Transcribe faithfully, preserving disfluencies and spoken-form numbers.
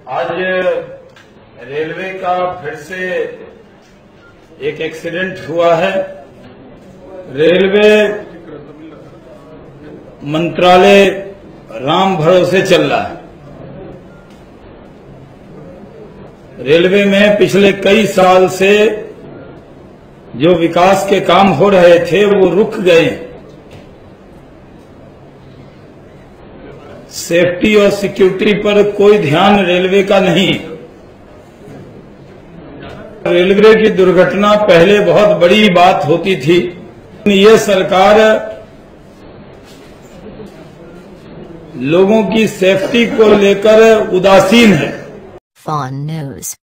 आज रेलवे का फिर से एक एक्सीडेंट हुआ है। रेलवे मंत्रालय राम भरोसे चल रहा है। रेलवे में पिछले कई साल से जो विकास के काम हो रहे थे वो रुक गए। सेफ्टी और सिक्योरिटी पर कोई ध्यान रेलवे का नहीं। रेलवे की दुर्घटना पहले बहुत बड़ी बात होती थी। ये सरकार लोगों की सेफ्टी को लेकर उदासीन है। Fawn News।